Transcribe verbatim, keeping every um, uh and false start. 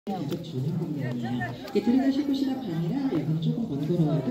가족 전용 공간이에요. 들어가실 곳이나 방이라 여기는 조금 번거로워도